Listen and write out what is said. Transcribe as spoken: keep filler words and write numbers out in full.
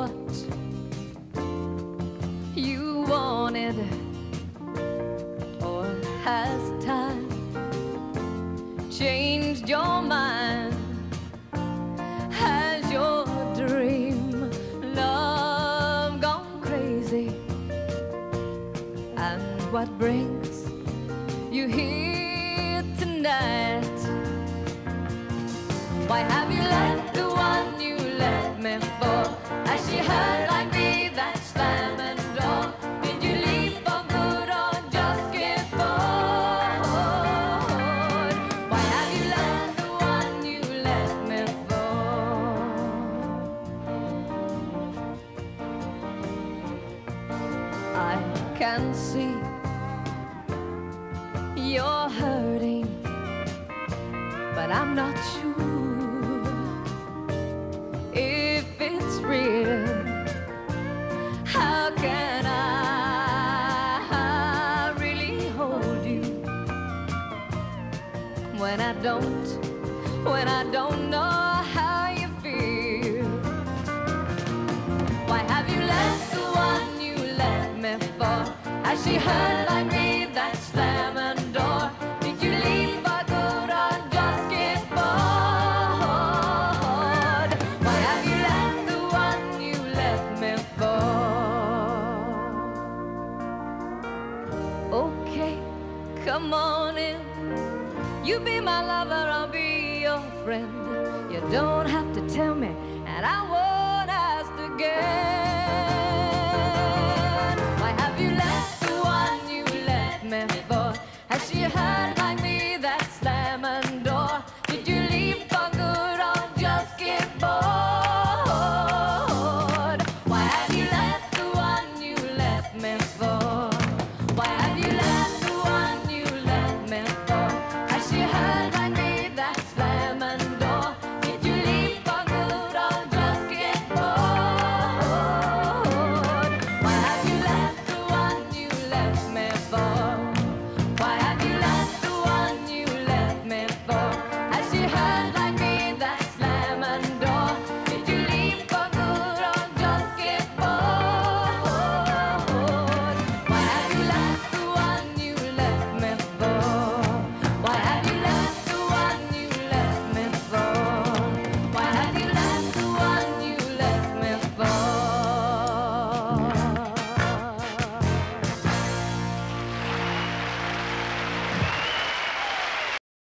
what you wanted, or has time changed your mind? Has your dream love gone crazy? And what brings you here tonight? Why have you left the one you left me for? Has she heard like me that slamming door? Did you leave for good or just get bored? Why have you left the one you left me for? I can see you're hurting, but I'm not sure if it's real. How can I really hold you when I don't, when I don't know how you feel? Why have you left the one you left me for? Has she heard like me that slamming door? Did you leave for good or just get bored? Why have you left the one you left me for? Okay, come on in. You be my lover, I'll be your friend. You don't have to tell me, and I won't ask again.